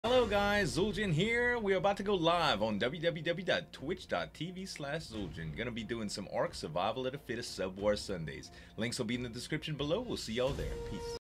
Hello guys, Zueljin here. We're about to go live on www.twitch.tv/Zueljin. Gonna be doing some Ark Survival of the Fittest Sub War Sundays. Links will be in the description below. We'll see y'all there. Peace.